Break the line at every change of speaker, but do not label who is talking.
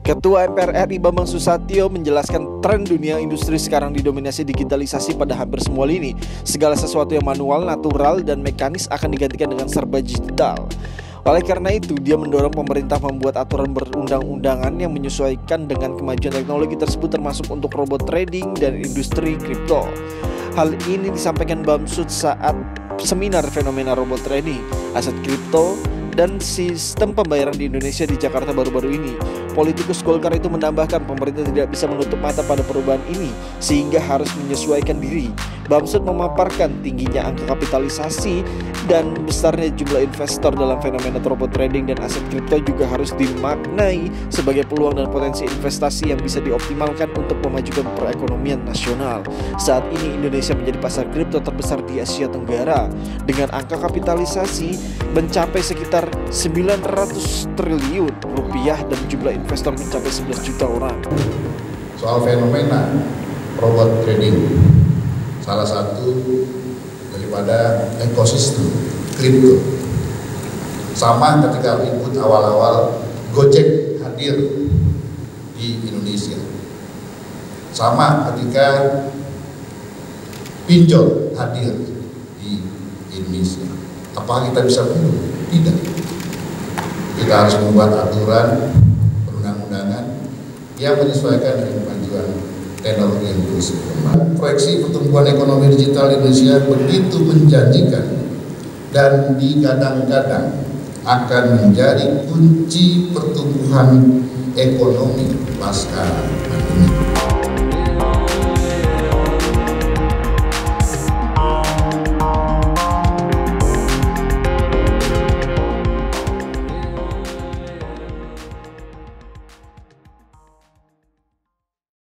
Ketua MPR RI Bambang Susatyo menjelaskan tren dunia industri sekarang didominasi digitalisasi pada hampir semua lini. Segala sesuatu yang manual, natural, dan mekanis akan digantikan dengan serba digital. Oleh karena itu, dia mendorong pemerintah membuat aturan berundang-undangan yang menyesuaikan dengan kemajuan teknologi tersebut, termasuk untuk robot trading dan industri kripto. Hal ini disampaikan Bamsud saat seminar fenomena robot trading, aset kripto, dan sistem pembayaran di Indonesia di Jakarta baru-baru ini. Politikus Golkar itu menambahkan pemerintah tidak bisa menutup mata pada perubahan ini sehingga harus menyesuaikan diri. Bamsud memaparkan tingginya angka kapitalisasi dan besarnya jumlah investor dalam fenomena robot trading dan aset kripto juga harus dimaknai sebagai peluang dan potensi investasi yang bisa dioptimalkan untuk memajukan perekonomian nasional. Saat ini Indonesia menjadi pasar kripto terbesar di Asia Tenggara dengan angka kapitalisasi mencapai sekitar 900 triliun rupiah dan jumlah investor mencapai 11 juta orang.
Soal fenomena robot trading, salah satu daripada ekosistem kripto. Sama ketika ribut awal-awal Gojek hadir di Indonesia. Sama ketika pinjol hadir di Indonesia. Apakah kita bisa belum? Tidak. Kita harus membuat aturan perundang-undangan yang menyesuaikan dengan kemajuan teknologi yang terus berkembang. Proyeksi pertumbuhan ekonomi digital Indonesia begitu menjanjikan dan digadang-gadang akan menjadi kunci pertumbuhan ekonomi pasca pandemi.